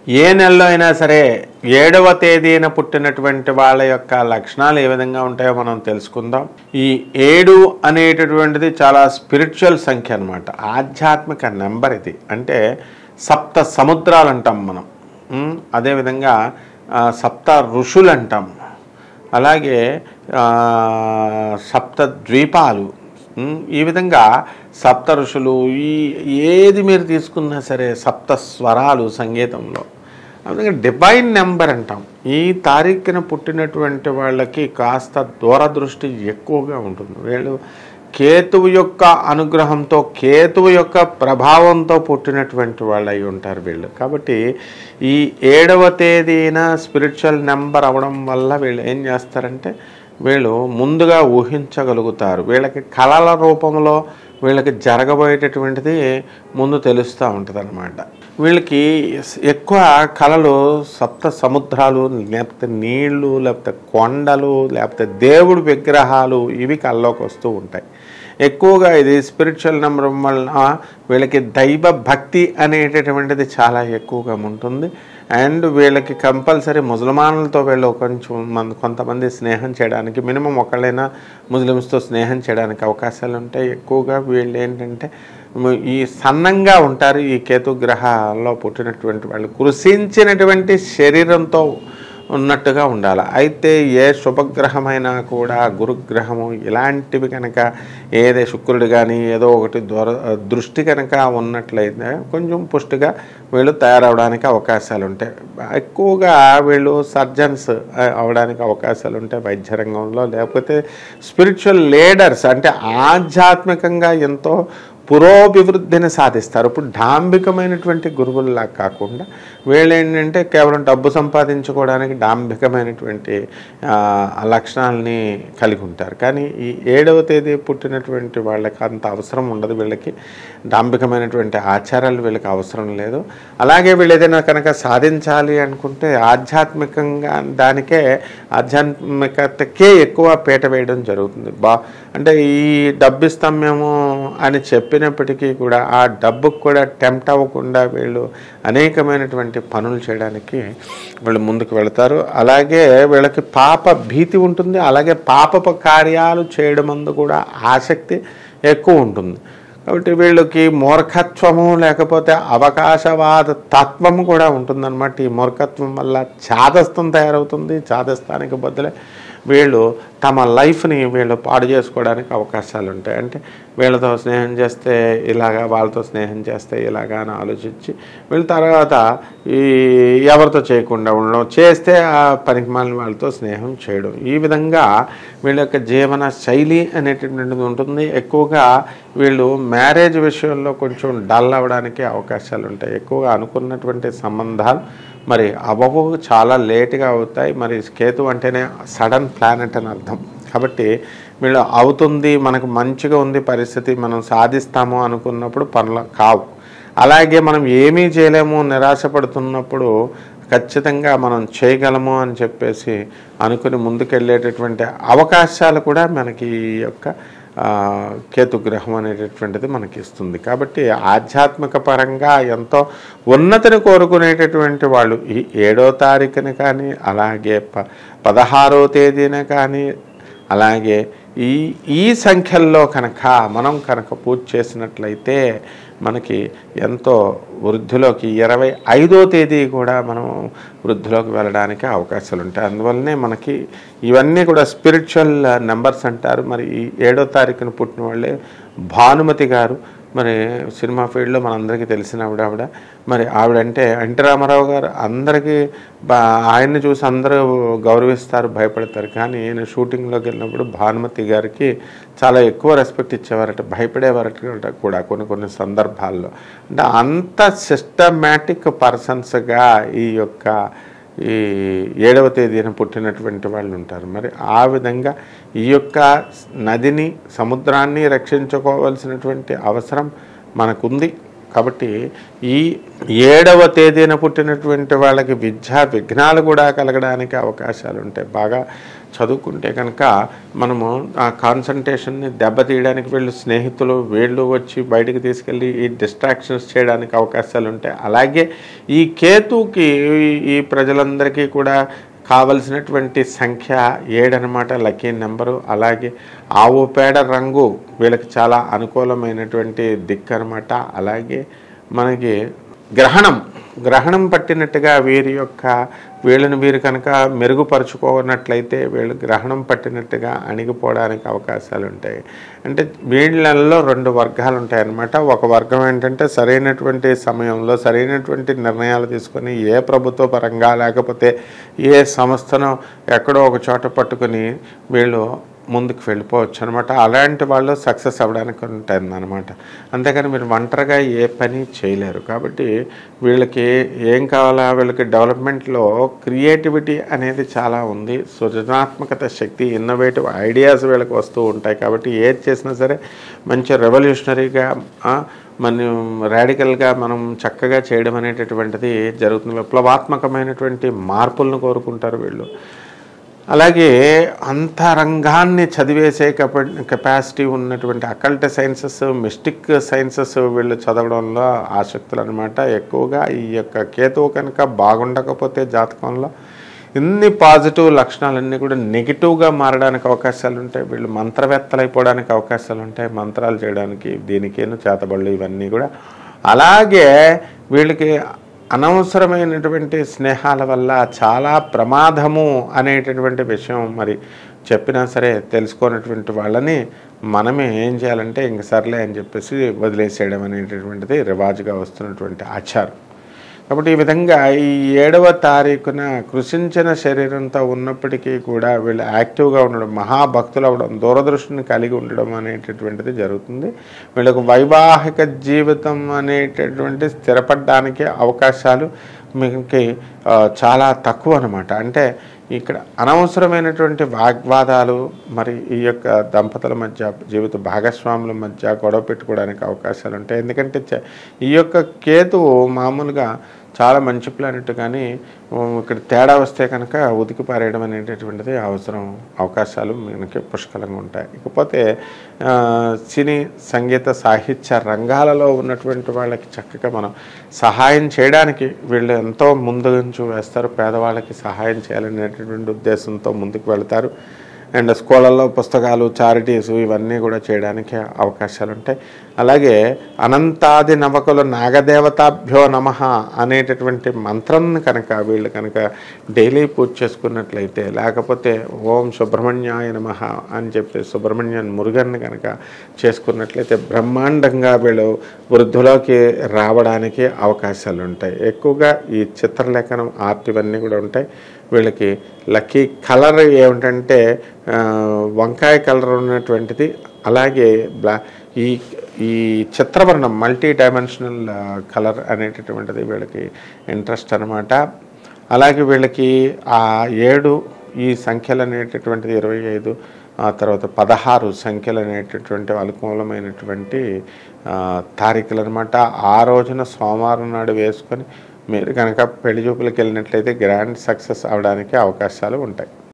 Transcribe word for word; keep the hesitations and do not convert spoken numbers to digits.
ఏ నెలలో అయినా సరే ఏడవ తేదీన పుట్టినటువంటి వాళ్ళ యొక్క లక్షణాలు ఏ విధంగా ఉంటాయో మనం తెలుసుకుందాం. ఈ ఏడు అనేటటువంటిది చాలా స్పిరిచువల్ సంఖ్య అన్నమాట, ఆధ్యాత్మిక నెంబర్ ఇది. అంటే సప్త సముద్రాలు అంటాం మనం, అదేవిధంగా సప్త ఋషులు అంటాం, అలాగే సప్త ద్వీపాలు, ఈ విధంగా సప్త ఋషులు. ఈ ఏది మీరు తీసుకున్నా సరే సప్త స్వరాలు సంగీతంలో, అందుకే డివైన్ నెంబర్ అంటాం. ఈ తారీఖున పుట్టినటువంటి వాళ్ళకి కాస్త దూరదృష్టి ఎక్కువగా ఉంటుంది. వీళ్ళు కేతువు యొక్క అనుగ్రహంతో, కేతువు యొక్క ప్రభావంతో పుట్టినటువంటి వాళ్ళు అయి ఉంటారు వీళ్ళు. కాబట్టి ఈ ఏడవ తేదీన స్పిరిచువల్ నెంబర్ అవ్వడం వల్ల వీళ్ళు ఏం చేస్తారంటే వీళ్ళు ముందుగా ఊహించగలుగుతారు. వీళ్ళకి కళల రూపంలో వీళ్ళకి జరగబోయేటటువంటిది ముందు తెలుస్తూ ఉంటుంది అన్నమాట. వీళ్ళకి ఎక్కువ కళలు సప్త సముద్రాలు, లేకపోతే నీళ్లు, లేకపోతే కొండలు, లేకపోతే దేవుడి విగ్రహాలు, ఇవి కళ్ళలోకి వస్తూ ఉంటాయి ఎక్కువగా. ఇది స్పిరిచువల్ నెంబర్ వలన వీళ్ళకి దైవ భక్తి అనేటటువంటిది చాలా ఎక్కువగా ఉంటుంది. అండ్ వీళ్ళకి కంపల్సరీ ముసల్మానులతో వీళ్ళు కొంచెం మంది కొంతమంది స్నేహం చేయడానికి, మినిమం ఒకళ్ళైనా ముస్లిమ్స్తో స్నేహం చేయడానికి అవకాశాలు ఉంటాయి ఎక్కువగా. వీళ్ళు ఏంటంటే ఈ సన్నంగా ఉంటారు. ఈ కేతు గ్రహాల్లో పుట్టినటువంటి వాళ్ళు కృషించినటువంటి శరీరంతో ఉన్నట్టుగా ఉండాలి. అయితే ఏ శుభగ్రహమైనా కూడా గురుగ్రహము ఇలాంటివి కనుక, ఏదే శుక్రుడు కానీ ఏదో ఒకటి దూర దృష్టి కనుక ఉన్నట్లయితే కొంచెం పుష్టిగా వీళ్ళు తయారవడానికి అవకాశాలు ఉంటాయి. ఎక్కువగా వీళ్ళు సర్జన్స్ అవడానికి అవకాశాలు ఉంటాయి వైద్య రంగంలో, లేకపోతే స్పిరిచువల్ లీడర్స్ అంటే ఆధ్యాత్మికంగా ఎంతో పురోభివృద్ధిని సాధిస్తారు. ఇప్పుడు డాంబికమైనటువంటి గురువుల్లా కాకుండా వీళ్ళు ఏంటంటే కేవలం డబ్బు సంపాదించుకోవడానికి డాంబికమైనటువంటి లక్షణాలని కలిగి ఉంటారు. కానీ ఈ ఏడవ తేదీ పుట్టినటువంటి వాళ్ళకి అంత అవసరం ఉండదు. వీళ్ళకి డాంబికమైనటువంటి ఆచారాలు వీళ్ళకి అవసరం లేదు. అలాగే వీళ్ళు ఏదైనా కనుక సాధించాలి అనుకుంటే ఆధ్యాత్మికంగా దానికే ఆధ్యాత్మికతకే ఎక్కువ పీట వేయడం జరుగుతుంది. బా అంటే ఈ డబ్బు ఇస్తాం మేము అని చెప్పినప్పటికీ కూడా ఆ డబ్బుకు కూడా టెంప్ట్ అవ్వకుండా వీళ్ళు అనేకమైనటువంటి పనులు చేయడానికి వీళ్ళు ముందుకు వెళతారు. అలాగే వీళ్ళకి పాప భీతి ఉంటుంది. అలాగే పాపపు కార్యాలు చేయడం అందు కూడా ఆసక్తి ఎక్కువ ఉంటుంది. కాబట్టి వీళ్ళకి మూర్ఖత్వము లేకపోతే అవకాశవాద తత్వము కూడా ఉంటుందన్నమాట. ఈ మూర్ఖత్వం వల్ల చాదస్తం తయారవుతుంది. చాదస్తానికి బదులే వీళ్ళు తమ లైఫ్ని వీళ్ళు పాడు చేసుకోవడానికి అవకాశాలు ఉంటాయి. అంటే వీళ్ళతో స్నేహం చేస్తే ఇలాగా, వాళ్ళతో స్నేహం చేస్తే ఇలాగా అని ఆలోచించి వీళ్ళ తర్వాత ఈ ఎవరితో చేయకుండా ఉండడం, చేస్తే ఆ పనికిమాలిన వాళ్ళతో స్నేహం చేయడం, ఈ విధంగా వీళ్ళ యొక్క జీవన శైలి అనేటటువంటిది ఉంటుంది. ఎక్కువగా వీళ్ళు మ్యారేజ్ విషయంలో కొంచెం డల్ అవ్వడానికి అవకాశాలు ఉంటాయి. ఎక్కువగా అనుకున్నటువంటి సంబంధాలు మరి అవ్వవు, చాలా లేటుగా అవుతాయి. మరి కేతు అంటేనే సడన్ ప్లానెట్ అని అర్థం. కాబట్టి వీళ్ళు అవుతుంది, మనకు మంచిగా ఉంది పరిస్థితి, మనం సాధిస్తాము అనుకున్నప్పుడు పనులు కావు. అలాగే మనం ఏమీ చేయలేము నిరాశపడుతున్నప్పుడు ఖచ్చితంగా మనం చేయగలము అని చెప్పేసి అనుకుని ముందుకెళ్ళేటటువంటి అవకాశాలు కూడా మనకి ఈ యొక్క కేతుగ్రహం అనేటటువంటిది మనకి ఇస్తుంది. కాబట్టి ఆధ్యాత్మిక పరంగా ఎంతో ఉన్నతిని కోరుకునేటటువంటి వాళ్ళు ఈ ఏడో తారీఖున కానీ, అలాగే ప పదహారో తేదీన కానీ, అలాగే ఈ ఈ సంఖ్యల్లో కనుక మనం కనుక పూజ చేసినట్లయితే మనకి ఎంతో వృద్ధిలోకి, ఇరవై ఐదో తేదీ కూడా మనం వృద్ధిలోకి వెళ్ళడానికి అవకాశాలు ఉంటాయి. అందువల్లనే మనకి ఇవన్నీ కూడా స్పిరిచువల్ నెంబర్స్ అంటారు. మరి ఈ ఏడో తారీఖున పుట్టిన వాళ్ళే భానుమతి గారు, మరి సినిమా ఫీల్డ్లో మనందరికీ తెలిసిన ఆవిడ ఆవిడ మరి ఆవిడంటే ఎన్టీ రామారావు గారు అందరికీ బా ఆయన్ని చూసి అందరూ గౌరవిస్తారు, భయపడతారు. కానీ ఈయన షూటింగ్లోకి వెళ్ళినప్పుడు భానుమతి గారికి చాలా ఎక్కువ రెస్పెక్ట్ ఇచ్చేవారట, భయపడేవారట కూడా కొన్ని కొన్ని సందర్భాల్లో. అంటే అంత సిస్టమాటిక్ పర్సన్స్గా ఈ యొక్క ఈ ఏడవ తేదీన పుట్టినటువంటి వాళ్ళు ఉంటారు. మరి ఆ విధంగా ఈ యొక్క నదిని, సముద్రాన్ని రక్షించుకోవాల్సినటువంటి అవసరం మనకుంది. కాబట్టి ఈ ఏడవ తేదీన పుట్టినటువంటి వాళ్ళకి విద్యా విఘ్నాలు కూడా కలగడానికి అవకాశాలు ఉంటాయి. బాగా చదువుకుంటే కనుక మనము ఆ కాన్సన్ట్రేషన్ని దెబ్బతీయడానికి వీళ్ళు స్నేహితులు వీళ్ళు వచ్చి బయటికి తీసుకెళ్ళి ఈ డిస్ట్రాక్షన్స్ చేయడానికి అవకాశాలు ఉంటాయి. అలాగే ఈ కేతుకి ఈ ప్రజలందరికీ కూడా కావలసినటువంటి సంఖ్య ఏడు అనమాట, లక్కీ నెంబరు. అలాగే ఆవు పేడ రంగు వీళ్ళకి చాలా అనుకూలమైనటువంటి దిక్కు అనమాట. అలాగే మనకి గ్రహణం గ్రహణం పట్టినట్టుగా వీరి యొక్క వీళ్ళని వీరు కనుక మెరుగుపరుచుకోనట్లయితే వీళ్ళు గ్రహణం పట్టినట్టుగా అణిగిపోవడానికి అవకాశాలు ఉంటాయి. అంటే వీళ్ళల్లో రెండు వర్గాలు ఉంటాయన్నమాట. ఒక వర్గం ఏంటంటే సరైనటువంటి సమయంలో సరైనటువంటి నిర్ణయాలు తీసుకొని ఏ ప్రభుత్వ పరంగా లేకపోతే ఏ సంస్థను ఎక్కడో ఒక చోట పట్టుకొని వీళ్ళు ముందుకు వెళ్ళిపోవచ్చు అనమాట. అలాంటి వాళ్ళు సక్సెస్ అవ్వడానికి ఉంటుంది అనమాట. అంతేకాని మీరు ఒంటరిగా ఏ పని చేయలేరు. కాబట్టి వీళ్ళకి ఏం కావాలా, వీళ్ళకి డెవలప్మెంట్లో క్రియేటివిటీ అనేది చాలా ఉంది. సృజనాత్మకత శక్తి, ఇన్నోవేటివ్ ఐడియాస్ వీళ్ళకి వస్తూ ఉంటాయి. కాబట్టి ఏది చేసినా సరే మంచి రెవల్యూషనరీగా మనం రాడికల్గా మనం చక్కగా చేయడం అనేటటువంటిది జరుగుతుంది. విప్లవాత్మకమైనటువంటి మార్పులను కోరుకుంటారు వీళ్ళు. అలాగే అంతరంగాన్ని చదివేసే కెప కెపాసిటీ ఉన్నటువంటి అకల్ట్ సైన్సెస్, మిస్టిక్ సైన్సెస్ వీళ్ళు చదవడంలో ఆసక్తులు అనమాట ఎక్కువగా. ఈ యొక్క కేతువు కనుక బాగుండకపోతే జాతకంలో ఇన్ని పాజిటివ్ లక్షణాలన్నీ కూడా నెగిటివ్గా మారడానికి అవకాశాలు ఉంటాయి. వీళ్ళు మంత్రవేత్తలు అయిపోవడానికి అవకాశాలు ఉంటాయి, మంత్రాలు చేయడానికి, దీనికేను చేతబళ్ళు ఇవన్నీ కూడా. అలాగే వీళ్ళకి అనవసరమైనటువంటి స్నేహాల వల్ల చాలా ప్రమాదము అనేటటువంటి విషయం మరి చెప్పినా సరే తెలుసుకోనటువంటి వాళ్ళని మనమే ఏం చేయాలంటే ఇంక సర్లే అని చెప్పేసి వదిలేసేయడం అనేటటువంటిది రివాజుగా వస్తున్నటువంటి ఆచారం. కాబట్టి ఈ విధంగా ఈ ఏడవ తారీఖున కృషించిన శరీరంతో ఉన్నప్పటికీ కూడా వీళ్ళు యాక్టివ్గా ఉండడం, మహాభక్తులు అవ్వడం, దూరదృష్టిని కలిగి ఉండడం అనేటటువంటిది జరుగుతుంది. వీళ్ళకు వైవాహిక జీవితం అనేటటువంటి స్థిరపడడానికి అవకాశాలు మీకు చాలా తక్కువ అనమాట. అంటే ఇక్కడ అనవసరమైనటువంటి వాగ్వాదాలు మరి ఈ యొక్క దంపతుల మధ్య, జీవిత భాగస్వాముల మధ్య గొడవ పెట్టుకోవడానికి అవకాశాలు ఉంటాయి. ఎందుకంటే ఈ యొక్క కేతువు మామూలుగా చాలా మంచి ప్లానెట్, కానీ ఇక్కడ తేడా వస్తే కనుక ఉతికి పారేయడం అనేటటువంటిది అవసరం, అవకాశాలు మనకి పుష్కలంగా ఉంటాయి. ఇకపోతే సినీ, సంగీత, సాహిత్య రంగాలలో ఉన్నటువంటి వాళ్ళకి చక్కగా మనం సహాయం చేయడానికి వీళ్ళు ఎంతో ముందుంచు వేస్తారు. పేదవాళ్ళకి సహాయం చేయాలనేటటువంటి ఉద్దేశంతో ముందుకు వెళ్తారు. అండ్ స్కూళ్ళల్లో పుస్తకాలు, చారిటీస్ ఇవన్నీ కూడా చేయడానికి అవకాశాలు ఉంటాయి. అలాగే అనంతాది నవకులు నాగదేవతాభ్యో నమః అనేటటువంటి మంత్రం కనుక వీళ్ళు కనుక డైలీ పూజ చేసుకున్నట్లయితే, లేకపోతే ఓం సుబ్రహ్మణ్యాయ నమః అని చెప్పి సుబ్రహ్మణ్యన్ మురుగన్ని కనుక చేసుకున్నట్లయితే బ్రహ్మాండంగా వీళ్ళు వృద్ధిలోకి రావడానికి అవకాశాలు ఉంటాయి. ఎక్కువగా ఈ చిత్రలేఖనం, ఆర్ట్ ఇవన్నీ కూడా ఉంటాయి. వీళ్ళకి లక్కీ కలర్ ఏమిటంటే వంకాయ కలర్ ఉన్నటువంటిది. అలాగే బ్లా ఈ ఈ చిత్రవర్ణం, మల్టీ డైమెన్షనల్ కలర్ అనేటటువంటిది వీళ్ళకి ఇంట్రెస్ట్ అనమాట. అలాగే వీళ్ళకి ఆ ఏడు ఈ సంఖ్యలు అనేటటువంటిది ఇరవై ఐదు, ఆ తర్వాత పదహారు సంఖ్యలు అనేటటువంటి అనుకూలమైనటువంటి తారీఖులు అనమాట. ఆ రోజున సోమవారం నాడు వేసుకొని మీరు కనుక పెళ్లి చూపులకు వెళ్ళినట్లయితే గ్రాండ్ సక్సెస్ అవడానికి అవకాశాలు ఉంటాయి.